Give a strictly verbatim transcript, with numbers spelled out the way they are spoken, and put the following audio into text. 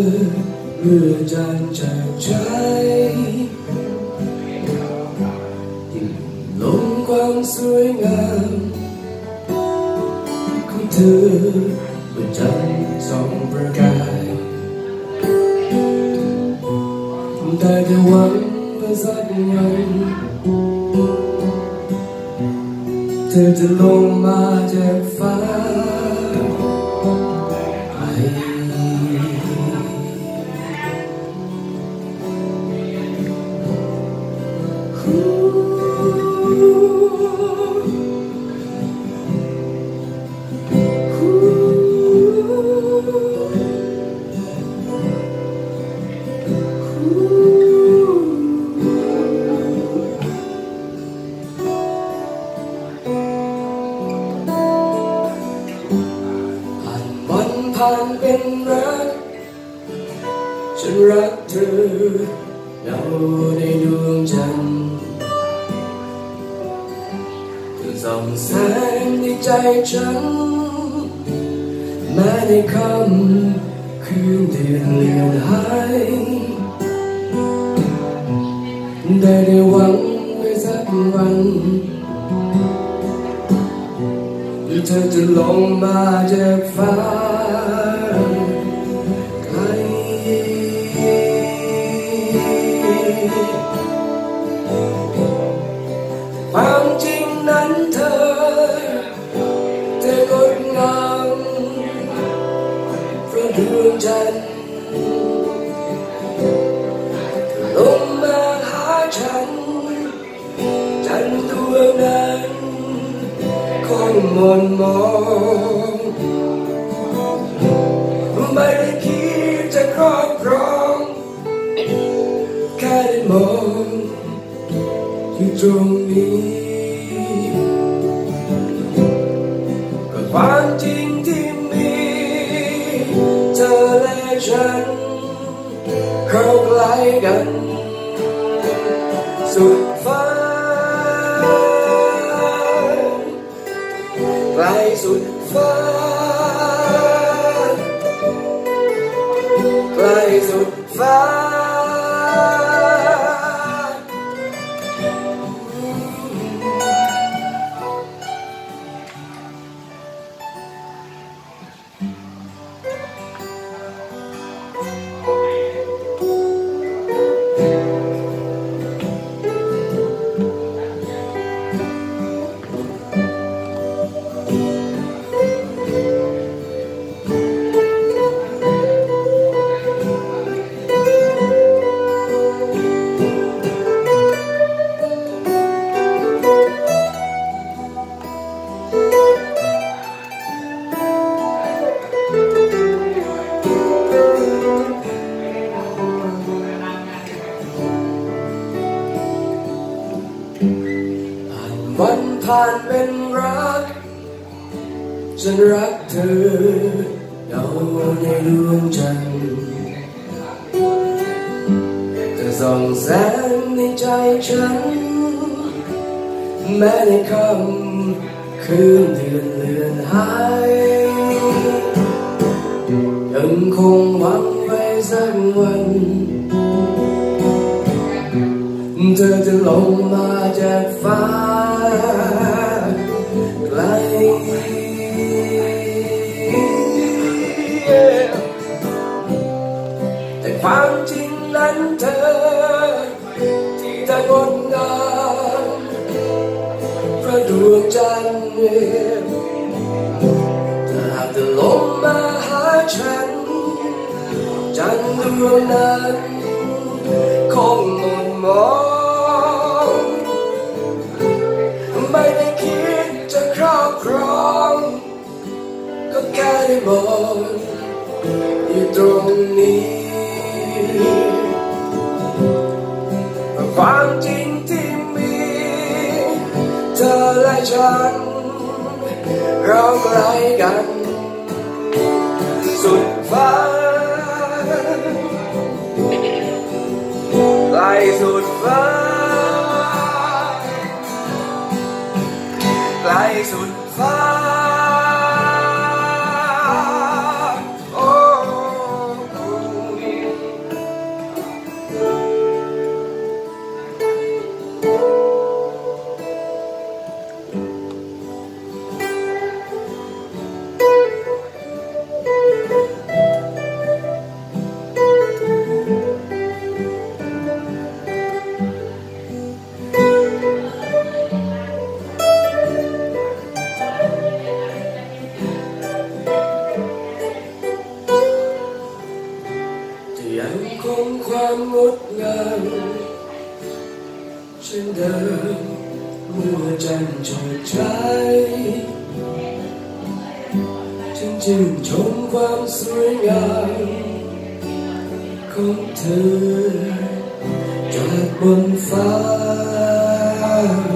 เมื่อจางจากใจลงความสวยงามของเธอเมื่อจันทร์ส่องประกายได้แต่หวังว่าสักวันเธอจะลงมาจากฟ้าผ่านเป็นรักฉันรักเธอดาวในดวงจันทร์เธอส่องแสงในใจฉันแม้ในค่ำคืนเดือนเลือนหายได้ได้หวังไว้สักวันเธอจะลงมาจากฟ้าไกลความจริงนั้นเธอเธองดงามเพราะดวงจันทร์ลงมาหาฉันจันทร์ดวงนั้นคงมนมองไม่ได้คิดจะครอบครองแค่ได้มองอยู่ตรงนี้ก็ความจริงที่มีเธอและฉันเข้าใกล้กันสุดฟ้าไกลสุดฟ้าไกลสุดฟ้าวันผ่านเป็นรักฉันรักเธอดาวในดวงจันทร์เธอส่องแสงในใจฉันแม้ในค่ำคืนเดือนเลือนหายยังคงหวังไว้สักวันเธอจะลงมาจากฟ้าไกลแต่ความจริงนั้นเธอที่เธองดงามเพราะดวงจันทร์ถ้าหากเธอลงมาหาฉันจันทร์ดวงนั้นคงหมดมองไม่ได้คิดจะครอบครองก็แค่ได้มองอยู่ตรงนี้ความจริงที่มีเธอและฉันเราใกล้กันสุดฟ้าไกลสุดฟ้าไกลสุดฟ้าโอ้ความงดงามเช่นเดิมเมื่อจันทร์โฉดฉายฉันจึงชมความสวยงามของเธอจากบนฟ้า